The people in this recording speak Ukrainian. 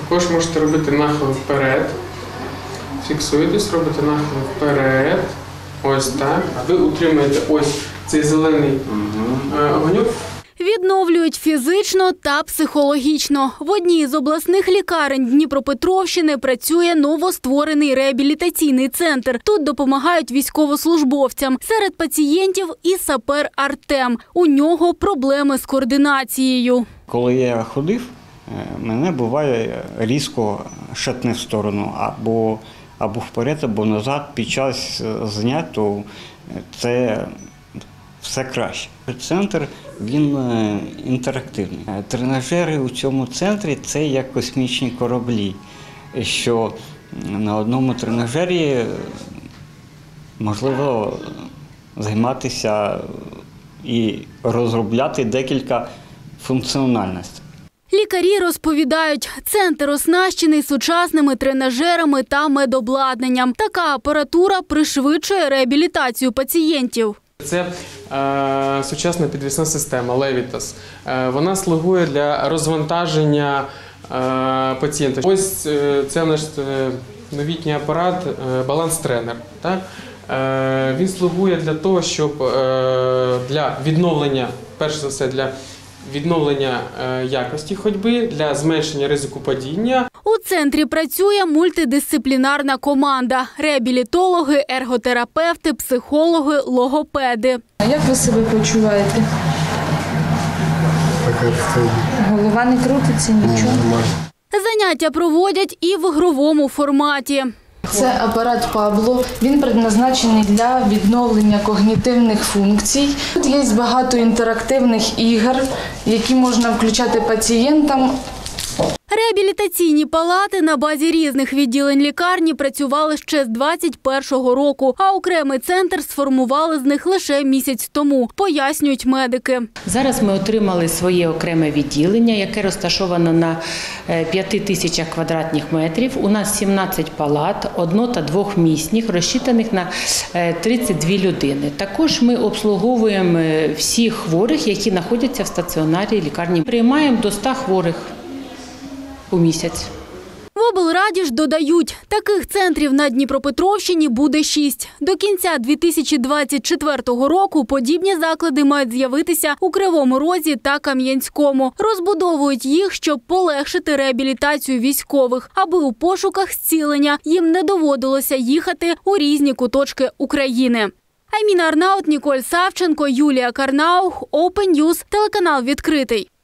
Також можете робити нахил вперед. Фіксуєтесь, робите нахил вперед. Ось так. Ви утримуєте ось цей зелений огоньок. Відновлюють фізично та психологічно. В одній з обласних лікарень Дніпропетровщини працює новостворений реабілітаційний центр. Тут допомагають військовослужбовцям. Серед пацієнтів і сапер Артем. У нього проблеми з координацією. Коли я ходив, мене буває різко шатне в сторону, або вперед, або назад. Під час занять, то це все краще. Центр, він інтерактивний. Тренажери у цьому центрі – це як космічні кораблі, що на одному тренажері можливо займатися і розробляти декілька функціональностей. Лікарі розповідають, центр оснащений сучасними тренажерами та медобладнанням. Така апаратура пришвидшує реабілітацію пацієнтів. Це сучасна підвісна система Levitas. Вона слугує для розвантаження пацієнта. Ось це наш новітній апарат баланс-тренер. Він слугує для того, щоб для відновлення, перш за все, для відновлення якості ходьби, для зменшення ризику падіння. У центрі працює мультидисциплінарна команда – реабілітологи, ерготерапевти, психологи, логопеди. А як ви себе почуваєте? Голова не крутиться, нічого? Заняття проводять і в ігровому форматі. Це апарат Пабло. Він предназначений для відновлення когнітивних функцій. Тут є багато інтерактивних ігор, які можна включати пацієнтам. Реабілітаційні палати на базі різних відділень лікарні працювали ще з 2021 року, а окремий центр сформували з них лише місяць тому, пояснюють медики. Зараз ми отримали своє окреме відділення, яке розташовано на 5000 квадратних метрів. У нас 17 палат, одно- та двохмісних, розчитаних на 32 людини. Також ми обслуговуємо всіх хворих, які знаходяться в стаціонарі лікарні. Приймаємо до 100 хворих у місяць. В облраді ж додають, таких центрів на Дніпропетровщині буде 6. До кінця 2024 року подібні заклади мають з'явитися у Кривому Розі та Кам'янському. Розбудовують їх, щоб полегшити реабілітацію військових, аби у пошуках зцілення їм не доводилося їхати у різні куточки України. Айміна Арнаут, Ніколь Савченко, Юлія Карнаух, Open News, телеканал «Відкритий».